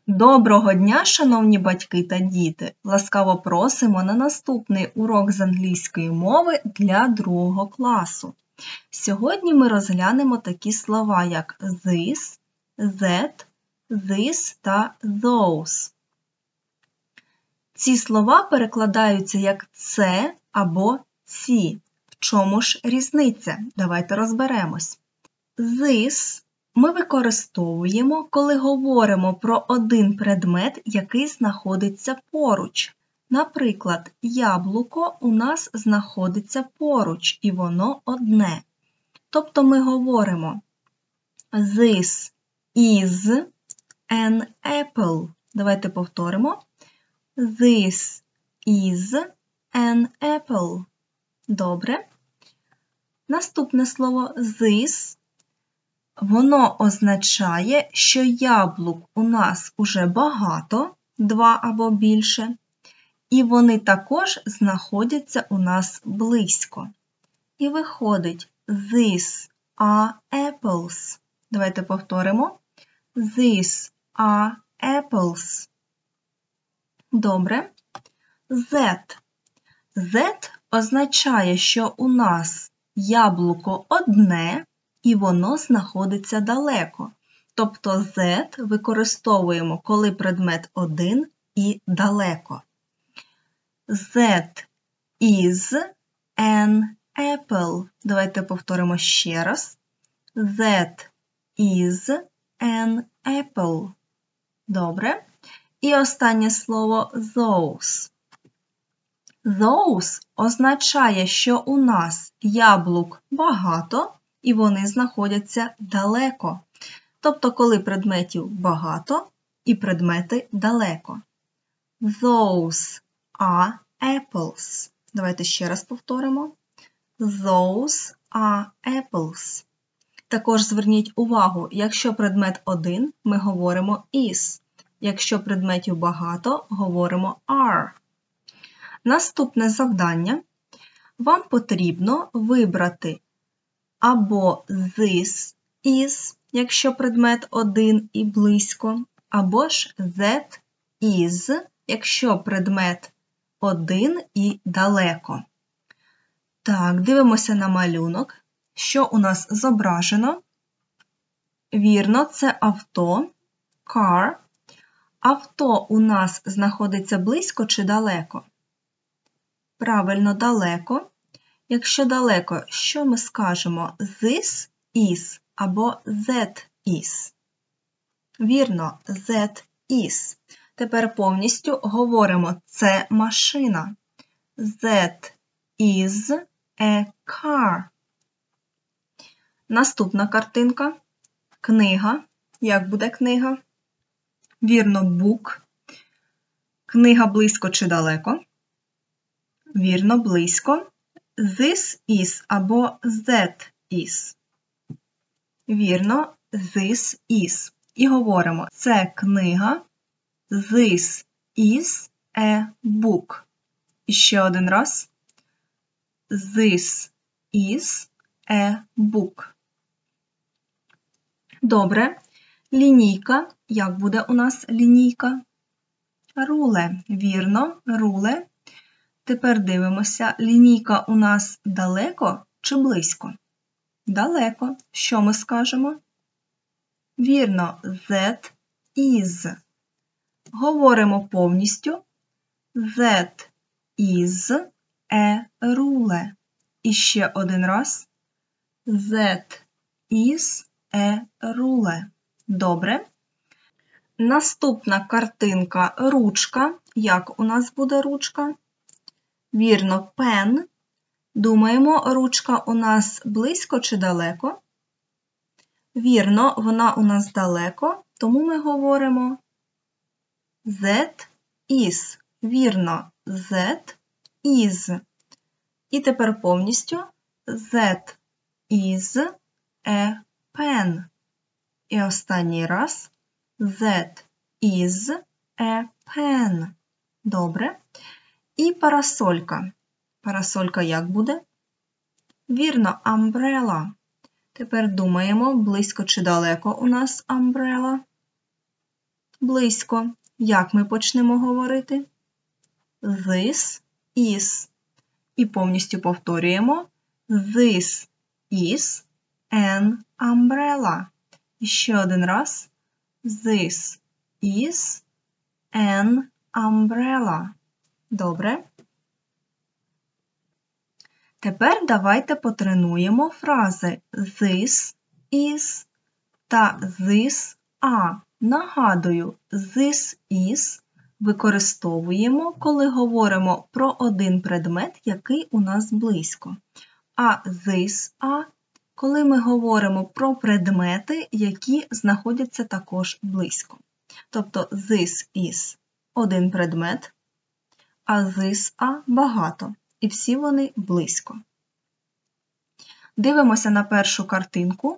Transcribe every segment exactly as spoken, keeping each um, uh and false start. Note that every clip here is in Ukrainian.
Доброго дня, шановні батьки та діти! Ласкаво просимо на наступний урок з англійської мови для другого класу. Сьогодні ми розглянемо такі слова, як this, that, this та those. Ці слова перекладаються як це або ці. В чому ж різниця? Давайте розберемось. This ми використовуємо, коли говоримо про один предмет, який знаходиться поруч. Наприклад, яблуко у нас знаходиться поруч, і воно одне. Тобто ми говоримо This is an apple. Давайте повторимо. This is an apple. Добре. Наступне слово this. Воно означає, що яблук у нас уже багато, два або більше, і вони також знаходяться у нас близько. І виходить These are apples. Давайте повторимо. These are apples. Добре. That. That означає, що у нас яблуко одне, і воно знаходиться далеко. Тобто that використовуємо, коли предмет один і далеко. That is an apple. Давайте повторимо ще раз. That is an apple. Добре. І останнє слово those. Those означає, що у нас яблук багато, і вони знаходяться далеко. Тобто, коли предметів багато і предмети далеко. Those are apples. Давайте ще раз повторимо. Those are apples. Також зверніть увагу, якщо предмет один, ми говоримо is. Якщо предметів багато, говоримо are. Наступне завдання. Вам потрібно вибрати або this is, якщо предмет один і близько, або ж that is, якщо предмет один і далеко. Так, дивимося на малюнок. Що у нас зображено? Вірно, це авто, car. Авто у нас знаходиться близько чи далеко? Правильно, далеко. Якщо далеко, що ми скажемо? This is або that is. Вірно, that is. Тепер повністю говоримо це машина. That is a car. Наступна картинка. Книга. Як буде книга? Вірно, book. Книга близько чи далеко? Вірно, близько. This is або that is. Вірно, this is. І говоримо, це книга. This is a book. І ще один раз. This is a book. Добре. Лінійка. Як буде у нас лінійка? Руле. Вірно, руле. Тепер дивимося, лінійка у нас далеко чи близько? Далеко. Що ми скажемо? Вірно, that is. Говоримо повністю. That is a rule. І ще один раз. That is a rule. Добре. Наступна картинка – ручка. Як у нас буде ручка? Вірно, pen. Думаємо, ручка у нас близько чи далеко? Вірно, вона у нас далеко, тому ми говоримо that is. Вірно, that is. І тепер повністю that is a pen. І останній раз that is a pen. Добре. І парасолька. Парасолька як буде? Вірно, umbrella. Тепер думаємо, близько чи далеко у нас umbrella. близько. Як ми почнемо говорити? This is. І повністю повторюємо. This is an umbrella. І ще один раз. This is an umbrella. Добре. Тепер давайте потренуємо фрази this is та this are. Нагадую, this is використовуємо, коли говоримо про один предмет, який у нас близько. А this are, коли ми говоримо про предмети, які знаходяться також близько. Тобто this is один предмет, а this are багато. І всі вони близько. Дивимося на першу картинку.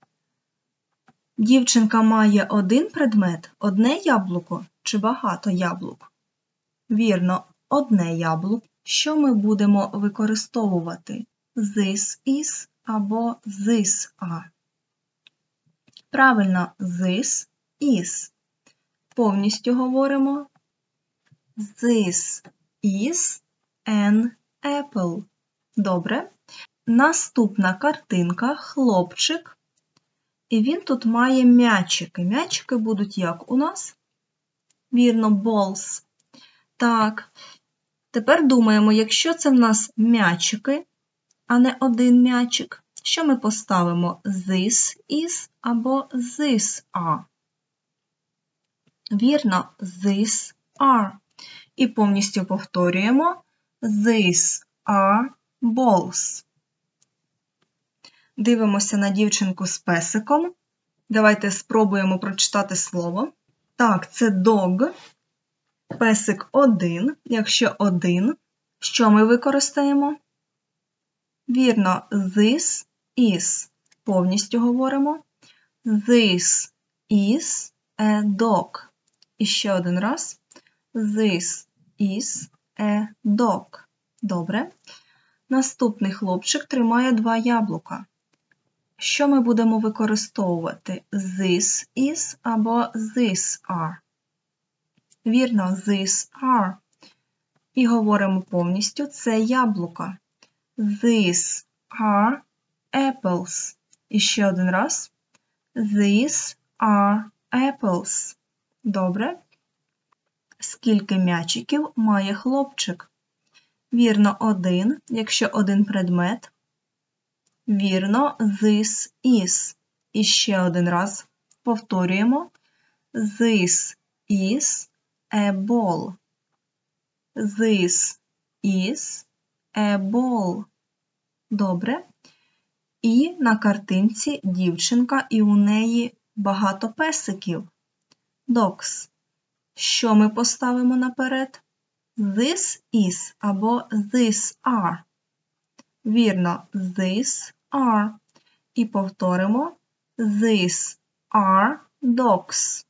Дівчинка має один предмет, одне яблуко чи багато яблук? Вірно, одне яблуко. Що ми будемо використовувати? This is або this are. Правильно, this is. Повністю говоримо. This is an apple. Добре. Наступна картинка – хлопчик. І він тут має м'ячики. М'ячики будуть як у нас? Вірно, balls. Так. Тепер думаємо, якщо це в нас м'ячики, а не один м'ячик, що ми поставимо? This is або this are. Вірно, this are. І повністю повторюємо. These are balls. Дивимося на дівчинку з песиком. Давайте спробуємо прочитати слово. Так, це dog. Песик один. Якщо один, що ми використаємо? Вірно, this is. Повністю говоримо. This is a dog. І ще один раз. This is a dog. Добре. Наступний хлопчик тримає два яблука. Що ми будемо використовувати? This is або this are. Вірно, this are. І говоримо повністю, це яблука. These are apples. І ще один раз. These are apples. Добре. Скільки м'ячиків має хлопчик? Вірно, один, якщо один предмет. Вірно, this is. І ще один раз повторюємо. This is a ball. This is a ball. Добре. І на картинці дівчинка, і у неї багато песиків. Dogs. Що ми поставимо наперед? This is або this are. Вірно, this are. І повторимо. These are dogs.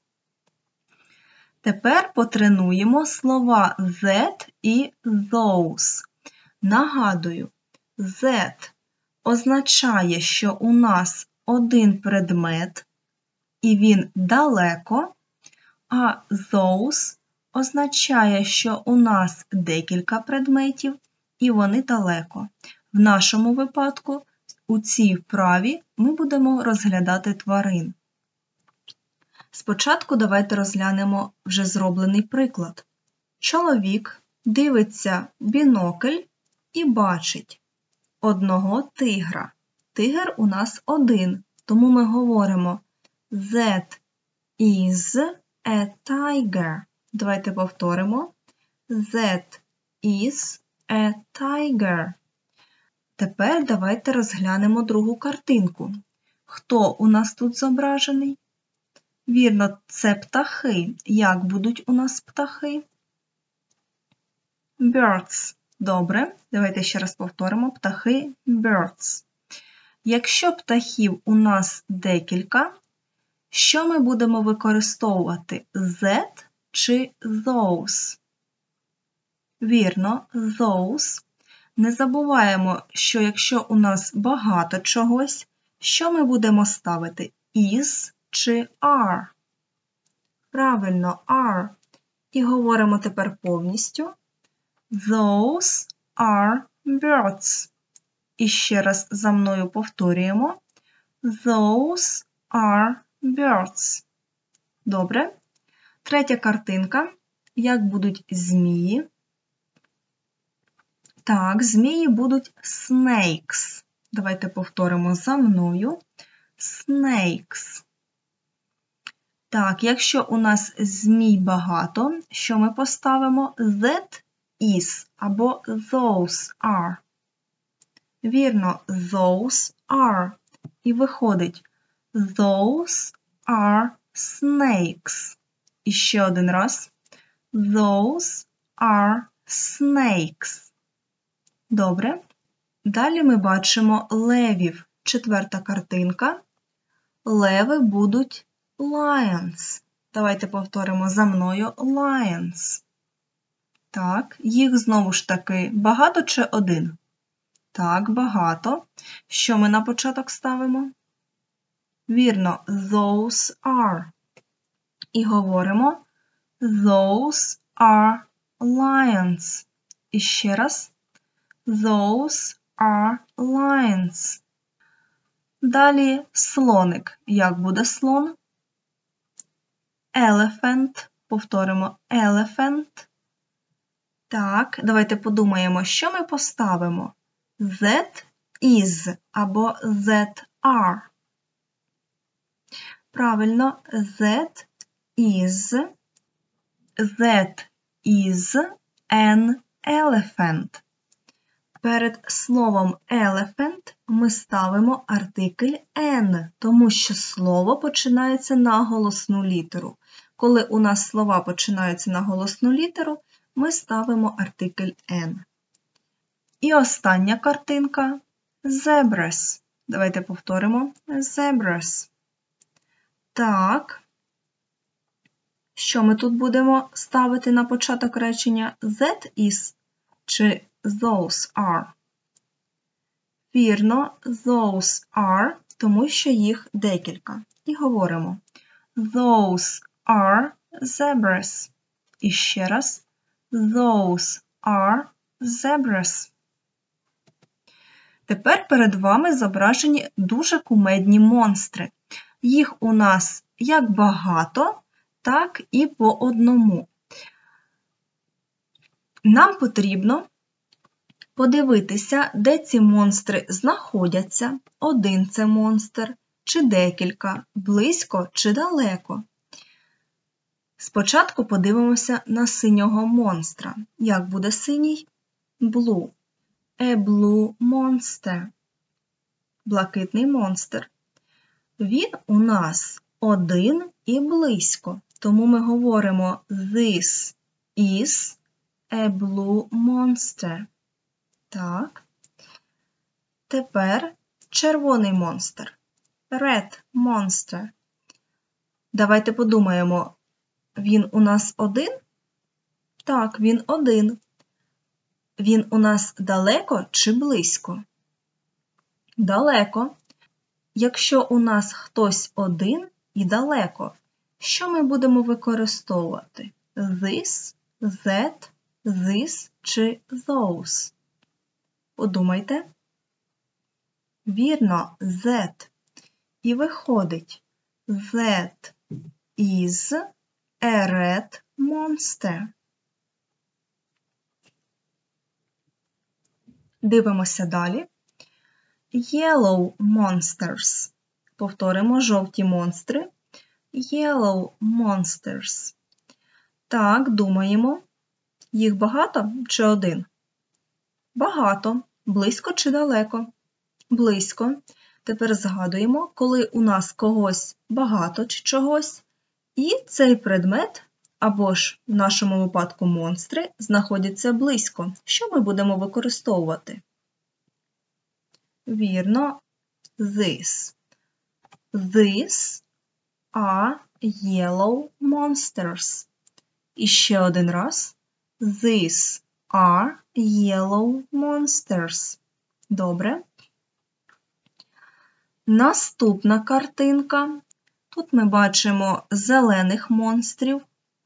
Тепер потренуємо слова that і those. Нагадую, that означає, що у нас один предмет, і він далеко, а those означає, що у нас декілька предметів, і вони далеко. В нашому випадку, у цій вправі, ми будемо розглядати тварин. Спочатку давайте розглянемо вже зроблений приклад. Чоловік дивиться в бінокль і бачить одного тигра. Тигр у нас один, тому ми говоримо that is a tiger. Давайте повторимо. That is a tiger. Тепер давайте розглянемо другу картинку. Хто у нас тут зображений? Вірно, це птахи. Як будуть у нас птахи? Birds. Добре. Давайте ще раз повторимо. Птахи birds. Якщо птахів у нас декілька, що ми будемо використовувати? That чи those? Вірно, those. Не забуваємо, що якщо у нас багато чогось, що ми будемо ставити? Is чи are? Правильно, are. І говоримо тепер повністю. Those are birds. І ще раз за мною повторюємо. Those are birds. Добре. Третя картинка. Як будуть змії? Так, змії будуть snakes. Давайте повторимо за мною. Snakes. Так, якщо у нас змій багато, що ми поставимо? That is або those are. Вірно, those are. І виходить those are snakes. І ще один раз. Those are snakes. Добре. Далі ми бачимо левів. Четверта картинка. Леви будуть lions. Давайте повторимо за мною lions. Так, їх знову ж таки багато чи один? Так, багато. Що ми на початок ставимо? Вірно, those are. І говоримо those are lions. І ще раз. Those are lions. Далі слоник. Як буде слон? Elephant. Повторимо elephant. Так, давайте подумаємо, що ми поставимо. That is або that are. Правильно, that is. That is an elephant. Перед словом elephant ми ставимо артикль an, тому що слово починається на голосну літеру. Коли у нас слова починаються на голосну літеру, ми ставимо артикль an. І остання картинка – zebras. Давайте повторимо zebras. Так. Що ми тут будемо ставити на початок речення? That is чи those are? Вірно, those are, тому що їх декілька. І говоримо those are zebras. І ще раз those are zebras. Тепер перед вами зображені дуже кумедні монстри. Їх у нас як багато, так і по одному. Нам потрібно подивитися, де ці монстри знаходяться. Один це монстр, чи декілька, близько чи далеко. Спочатку подивимося на синього монстра. Як буде синій? Blue. A blue monster. Блакитний монстр. Він у нас один і близько. Тому ми говоримо this is a blue monster. Так. Тепер червоний монстр. Red monster. Давайте подумаємо, він у нас один? Так, він один. Він у нас далеко чи близько? Далеко. Якщо у нас хтось один і далеко, що ми будемо використовувати? This, that, this чи those? Подумайте. Вірно, that. І виходить that is a red monster. Дивимося далі. Yellow monsters. Повторимо жовті монстри. Yellow monsters. Так, думаємо. Їх багато чи один? Багато. Близько чи далеко? Близько. Тепер згадуємо, коли у нас когось багато чи чогось, і цей предмет, або ж в нашому випадку монстри, знаходяться близько. Що ми будемо використовувати? Вірно, this. These are yellow monsters. І ще один раз. These are yellow monsters. Добре. Наступна картинка. Тут ми бачимо зелених монстрів.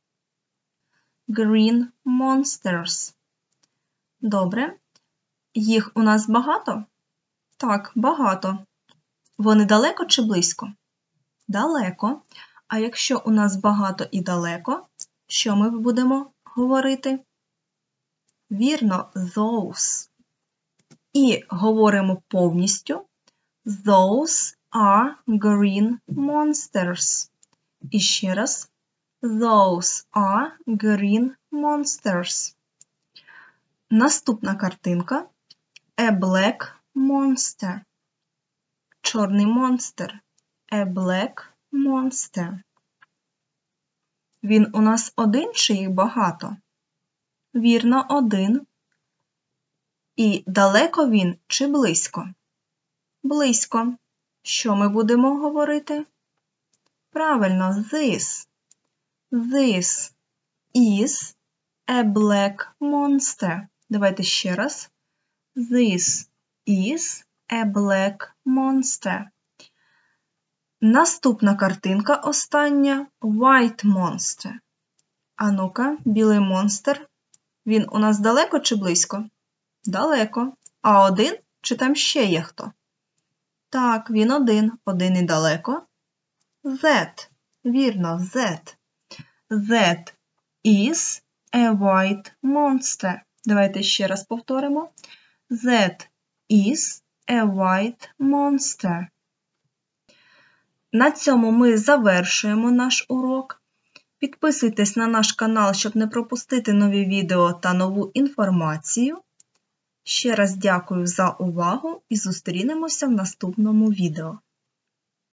Green monsters. Добре. Їх у нас багато? Так, багато. Вони далеко чи близько? Далеко. А якщо у нас багато і далеко, що ми будемо говорити? Вірно, those. І говоримо повністю. Those are green monsters. І ще раз. Those are green monsters. Наступна картинка. A black monster. Чорний монстр. A black monster. Він у нас один чи їх багато? Вірно, один. І далеко він чи близько? Близько. Що ми будемо говорити? Правильно, this. This is a black monster. Давайте ще раз. This is a black monster. Наступна картинка, остання, white monster. А ну-ка, білий монстр. Він у нас далеко чи близько? Далеко. А один? Чи там ще є хто? Так, він один. Один і далеко. That. Вірно, that. That is a white monster. Давайте ще раз повторимо. That is a white monster. На цьому ми завершуємо наш урок. Підписуйтесь на наш канал, щоб не пропустити нові відео та нову інформацію. Ще раз дякую за увагу і зустрінемося в наступному відео.